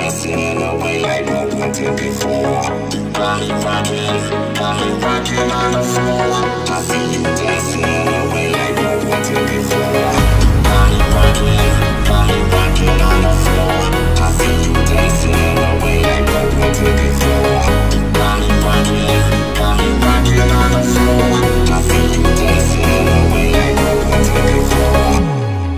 dancing in a way like no one did before. Body rocking on the floor. I see you dancing in a way like no one did before. Body rocking on the floor. I see you dancing in a way like no one did before. Body rocking on the floor. I see you dancing in a way like no one did before.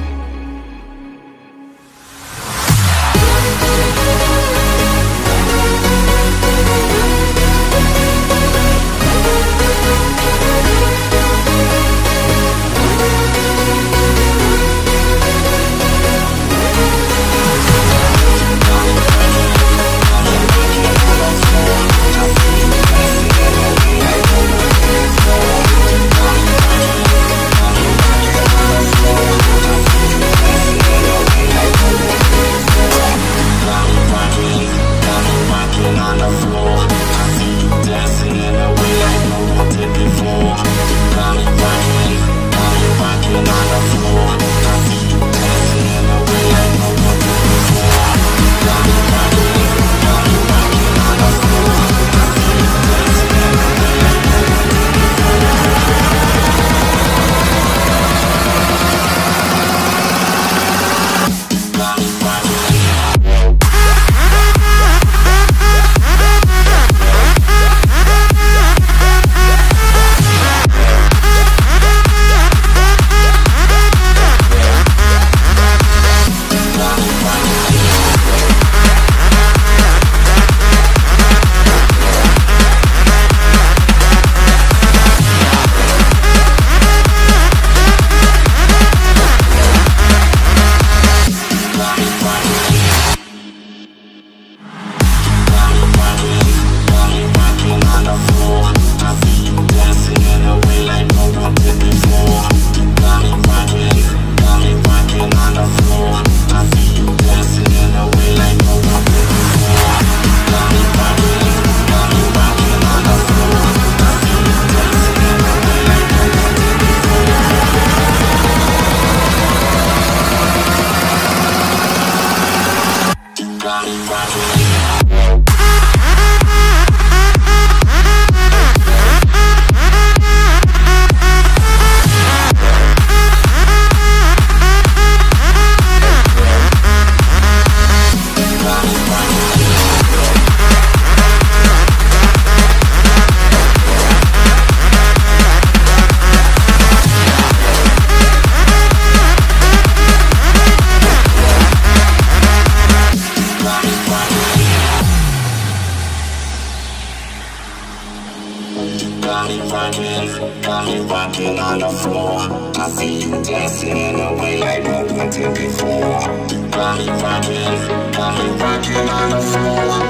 Body rocking on the floor. I see you dancing in a way like no one did before. Body rocking on the floor.